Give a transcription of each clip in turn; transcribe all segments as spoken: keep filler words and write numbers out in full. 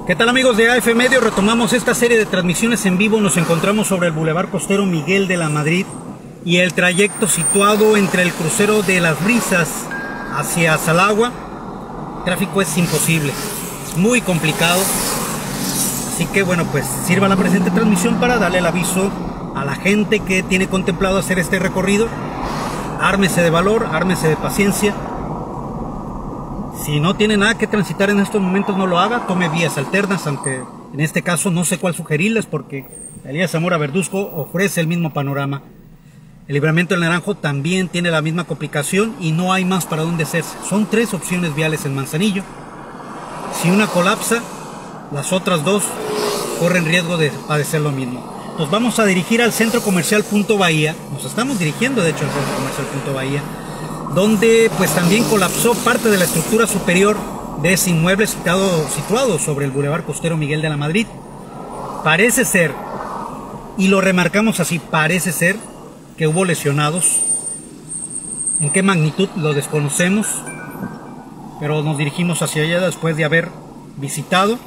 ¿Qué tal, amigos de A F Medios? Retomamos esta serie de transmisiones en vivo. Nos encontramos sobre el Boulevard Costero Miguel de la Madrid y el trayecto situado entre el crucero de Las Brisas hacia Salagua. El tráfico es imposible, es muy complicado. Así que bueno, pues sirva la presente transmisión para darle el aviso a la gente que tiene contemplado hacer este recorrido. Ármese de valor, ármese de paciencia. Si no tiene nada que transitar en estos momentos, no lo haga, tome vías alternas, aunque en este caso no sé cuál sugerirles porque Elías Zamora Verduzco ofrece el mismo panorama. El Libramiento del Naranjo también tiene la misma complicación y no hay más para dónde hacerse. Son tres opciones viales en Manzanillo. Si una colapsa, las otras dos corren riesgo de padecer lo mismo. Nos vamos a dirigir al Centro Comercial Punto Bahía, nos estamos dirigiendo de hecho al Centro Comercial Punto Bahía, donde pues también colapsó parte de la estructura superior de ese inmueble situado, situado sobre el Boulevard Costero Miguel de la Madrid. Parece ser, y lo remarcamos así, parece ser que hubo lesionados. ¿En qué magnitud? Lo desconocemos, pero nos dirigimos hacia allá después de haber visitado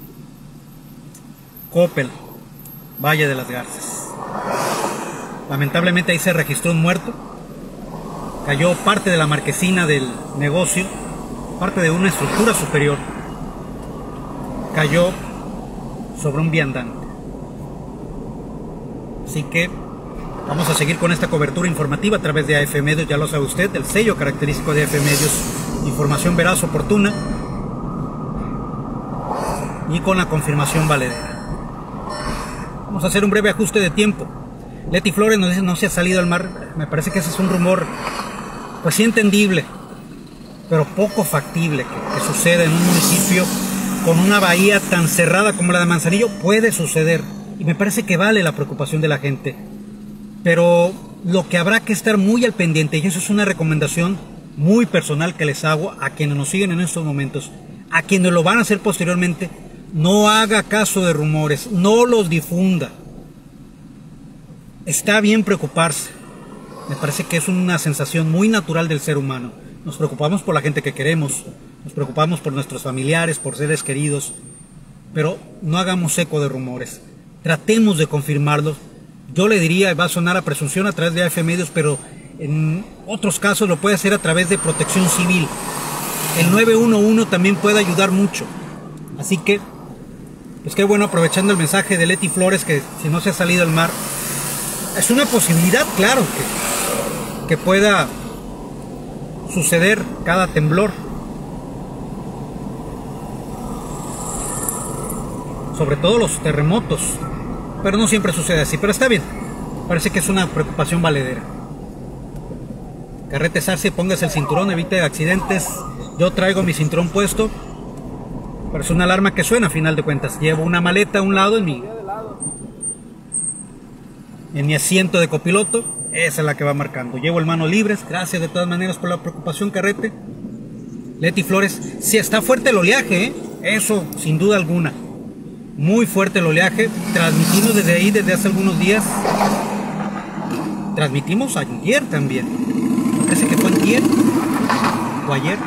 Coppel, Valle de las Garzas. Lamentablemente ahí se registró un muerto. Cayó parte de la marquesina del negocio, parte de una estructura superior. Cayó sobre un viandante. Así que vamos a seguir con esta cobertura informativa a través de A F Medios, ya lo sabe usted, el sello característico de A F Medios, información veraz, oportuna y con la confirmación valedera. Vamos a hacer un breve ajuste de tiempo. Leti Flores nos dice no se ha salido al mar. Me parece que ese es un rumor, pues sí entendible, pero poco factible que, que suceda en un municipio con una bahía tan cerrada como la de Manzanillo. Puede suceder y me parece que vale la preocupación de la gente, pero lo que habrá que estar muy al pendiente, y eso es una recomendación muy personal que les hago a quienes nos siguen en estos momentos, a quienes lo van a hacer posteriormente: no haga caso de rumores, no los difunda. Está bien preocuparse. Me parece que es una sensación muy natural del ser humano. Nos preocupamos por la gente que queremos, nos preocupamos por nuestros familiares, por seres queridos, pero no hagamos eco de rumores. Tratemos de confirmarlos. Yo le diría, va a sonar a presunción a través de A F Medios, pero en otros casos lo puede hacer a través de Protección Civil. El nueve uno uno también puede ayudar mucho. Así que, pues qué bueno, aprovechando el mensaje de Leti Flores, que si no se ha salido al mar, es una posibilidad, claro, que, que pueda suceder cada temblor. Sobre todo los terremotos. Pero no siempre sucede así, pero está bien. Parece que es una preocupación valedera. Carrete Sarce, póngase el cinturón, evite accidentes. Yo traigo mi cinturón puesto, pero es una alarma que suena a final de cuentas. Llevo una maleta a un lado en mi... en mi asiento de copiloto, esa es la que va marcando. Llevo el manos libres. Gracias de todas maneras por la preocupación, Carrete. Leti Flores, sí está fuerte el oleaje, ¿eh? Eso sin duda alguna, muy fuerte el oleaje. Transmitimos desde ahí desde hace algunos días. Transmitimos ayer también. Parece que fue ayer o ayer.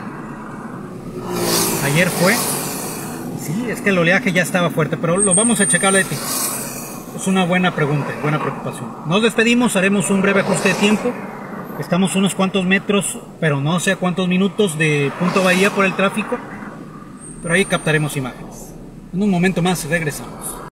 Ayer fue. Sí, es que el oleaje ya estaba fuerte, pero lo vamos a checar, Leti. Es una buena pregunta, buena preocupación. Nos despedimos, haremos un breve ajuste de tiempo. Estamos unos cuantos metros, pero no sé a cuántos minutos de Punto Bahía por el tráfico, pero ahí captaremos imágenes. En un momento más regresamos.